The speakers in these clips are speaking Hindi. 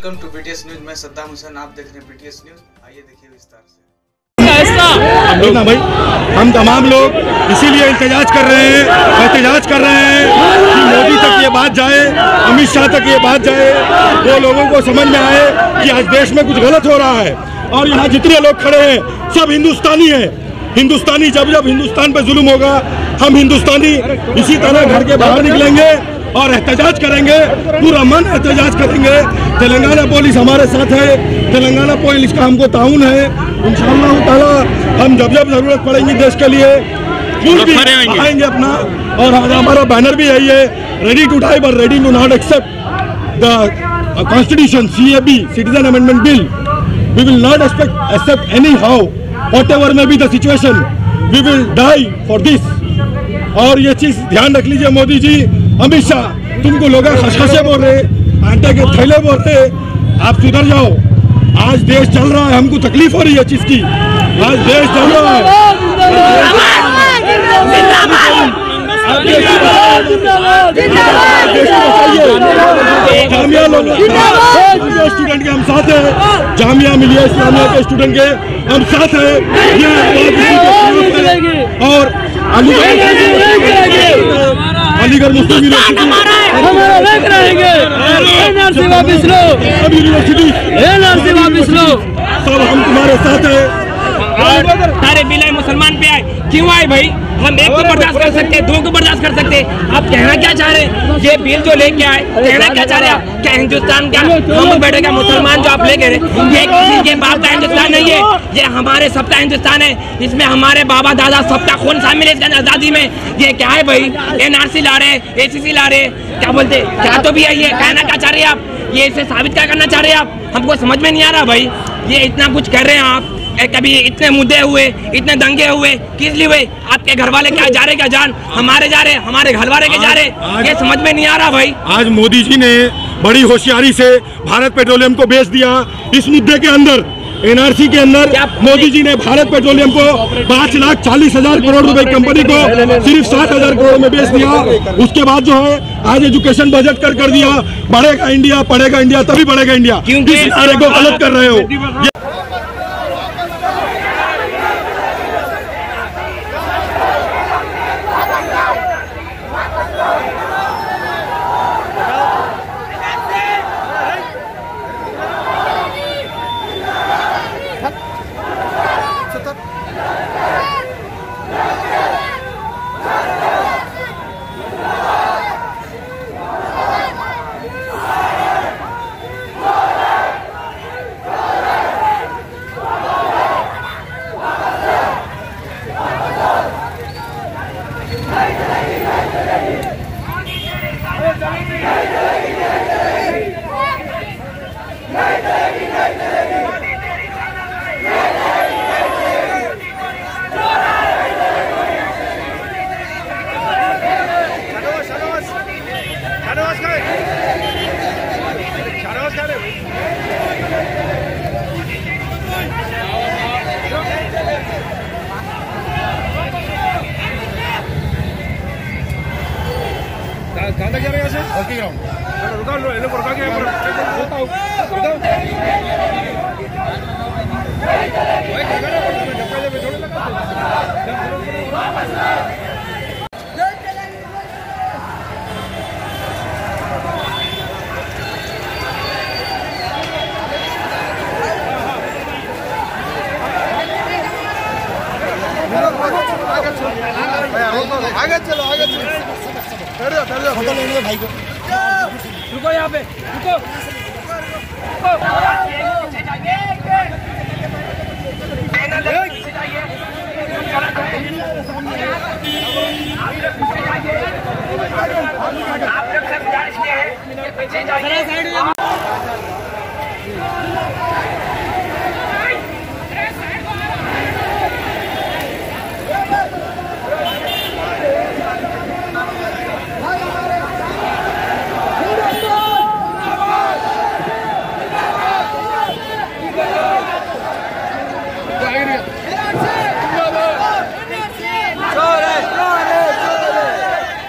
Welcome to BTS news. मैं सद्दाम हुसैन, आप देख रहे हैं बीटीएस न्यूज। आइए देखिए विस्तार से। ना भाई, हम तमाम लोग इसीलिए एहतजाज कर रहे हैं कि मोदी तक ये बात जाए, अमित शाह तक ये बात जाए, वो लोगों को समझ में आए कि आज देश में कुछ गलत हो रहा है। और यहाँ जितने लोग खड़े हैं सब हिंदुस्तानी हैं। हिंदुस्तानी जब हिंदुस्तान पे जुल्म होगा, हम हिंदुस्तानी इसी तरह घर के बाहर निकलेंगे और एहतजाज करेंगे, पूरा मन एहतजाज करेंगे। तेलंगाना पुलिस हमारे साथ है, तेलंगाना पुलिस का हमको ताउन है। इंशाअल्लाह ताला हम जब जरूरत पड़ेगी देश के लिए आएंगे अपना। और हमारा बैनर भी यही है, ready to die but ready to not accept the constitution CAB citizen amendment bill. We will not accept any how, whatever may be the situation, we will die for this. और ये चीज ध्यान रख लीजिए मोदी जी, अमित शाह, तुमको लोग खसखसे बोल रहे, आटे के थैले बोल रहे, आप सुधर जाओ। आज देश चल रहा है, हमको तकलीफ हो रही है चीज की। आज देश चल रहा है, जामिया लोग स्टूडेंट के हम साथ हैं, जामिया मिलिया इस्लामिया के स्टूडेंट के हम साथ हैं। और अलीगढ़ मुस्लिम यूनिवर्सिटी सब हम तुम्हारे साथ हैं। सारे बिल मुसलमान पे आए, क्यों आए भाई? हम एक को बर्दाश्त कर सकते, दो को बर्दाश्त कर सकते, आप कहना क्या चाह रहे हैं? ये बिल जो लेके आए, कहना क्या चाह रहे हैं आप? क्या हिंदुस्तान का हम बैठेगा मुसलमान जो आप लेके ये किसी के बाप का हिंदुस्तान नहीं है, ये हमारे सबका हिंदुस्तान है। इसमें हमारे बाबा दादा सबका खून शामिल है इसका आजादी में। ये क्या है भाई? NRC ला रहे, ACC ला रहे, क्या बोलते, क्या तो भी है ये? कहना क्या चाह रहे हैं आप? ये इसे साबित क्या करना चाह रहे हैं आप? हमको समझ में नहीं आ रहा भाई। ये इतना कुछ कर रहे हैं आप, कभी इतने मुद्दे हुए, इतने दंगे हुए, किस लिए हुए? आपके घर वाले क्या जा रहे, क्या जान हमारे जा रहे, हमारे घर वाले के जा रहे, ये समझ में नहीं आ रहा भाई। आज मोदी जी ने बड़ी होशियारी से भारत पेट्रोलियम को बेच दिया। इस मुद्दे के अंदर NRC के अंदर मोदी जी ने भारत पेट्रोलियम को 5,40,000 करोड़ रुपए की कंपनी को सिर्फ 7,000 करोड़ में बेच दिया। उसके बाद जो है आज एजुकेशन बजट कर दिया, बढ़ेगा इंडिया, पढ़ेगा इंडिया तभी बढ़ेगा इंडिया। इस नारे को गलत कर रहे हो। कहाँ तक जा रहे हैं यहाँ से? रुका लो, रुका के आगे चलो, आगे चलो, फोटो लेंगे भाई को। रुको यहाँ पे, रुको, आप लोग सब गुजारिश किए हैं पीछे जाइए।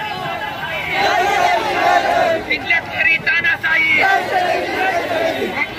हिटलर खरीदाना चाहिए।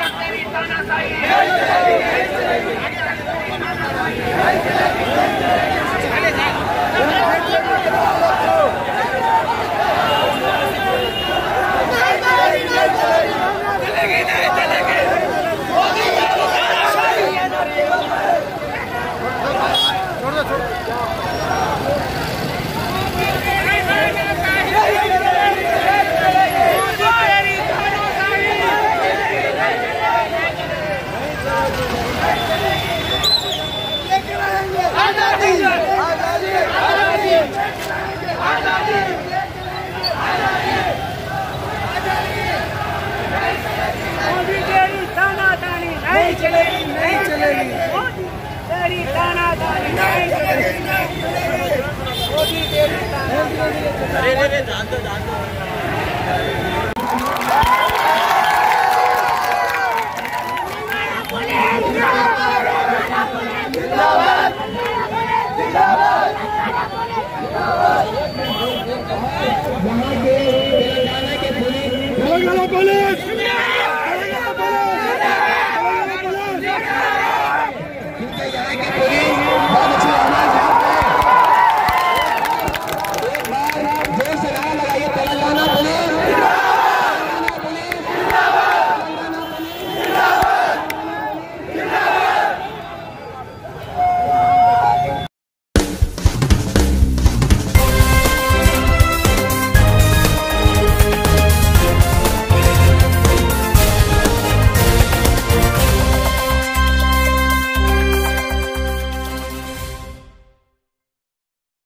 पुलिस